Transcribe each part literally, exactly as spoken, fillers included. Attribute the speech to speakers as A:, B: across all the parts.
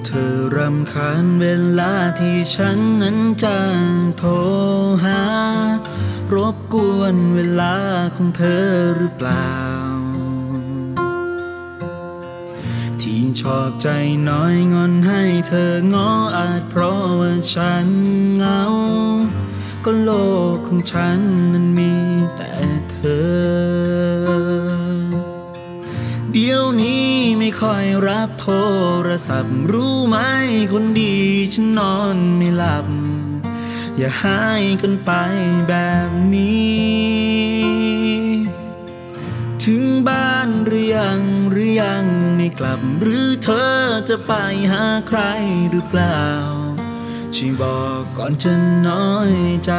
A: เธอรำคาญเวลาที่ฉันนั้นจะโทรหารบกวนเวลาของเธอหรือเปล่าที่ชอบใจน้อยงอนให้เธอง้ออาจเพราะว่าฉันเหงาก็โลกของฉันนั้นมีแต่เธอเดี๋ยวนี้ไม่ค่อยรับโทรศัพท์รู้ไหมคนดีฉันนอนไม่หลับอย่าหายกันไปแบบนี้ถึงบ้านหรือยังหรือยังไม่กลับหรือเธอจะไปหาใครหรือเปล่าช่วยบอกก่อนจะน้อยใจ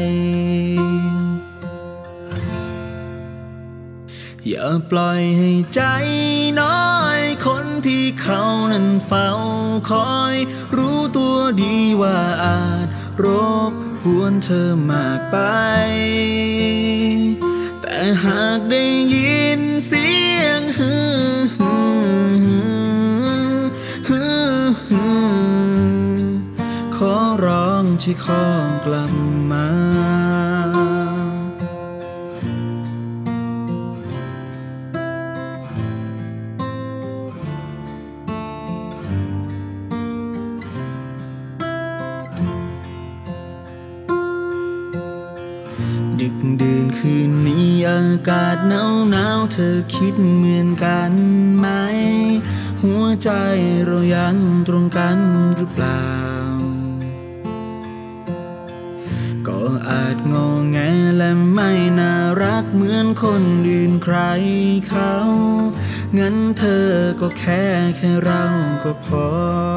A: อย่าปล่อยให้ใจน้อยคนที่เขานั้นเฝ้าคอยรู้ตัวดีว่าอาจรบกวนเธอมากไปแต่หากได้ยินเสียงฮือฮือฮือฮือขอร้องช่วยขอกลับมาดึกดื่นคืนนี้อากาศหนาวหนาวเธอคิดเหมือนกันไหมหัวใจเรายังตรงกันหรือเปล่าก็อาจงอแงและไม่น่ารักเหมือนคนอื่นใครเขางั้นเธอก็แค่แค่เราก็พอ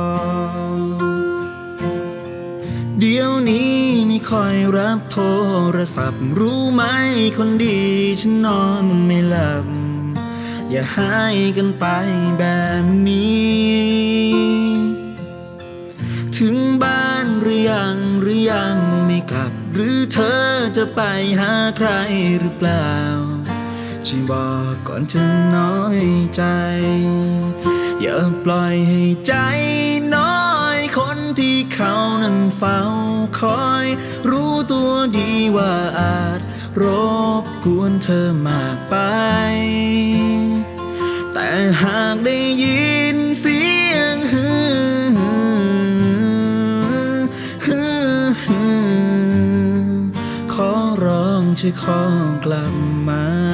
A: เดี๋ยวนี้ไม่ค่อยรับโทรศัพท์รู้ไหมคนดีฉันนอนไม่หลับอย่าหายกันไปแบบนี้ถึงบ้านหรือยังหรือยังไม่กลับหรือเธอจะไปหาใครหรือเปล่าช่วยบอกก่อนจะน้อยใจอย่าปล่อยให้ใจน้อยคนที่เขานั้นเฝ้าคอยรู้ตัวดีว่าอาจรบกวนเธอมากไปแต่หากได้ยินเสียงฮือฮือฮือขอร้องช่วยขอกลับมา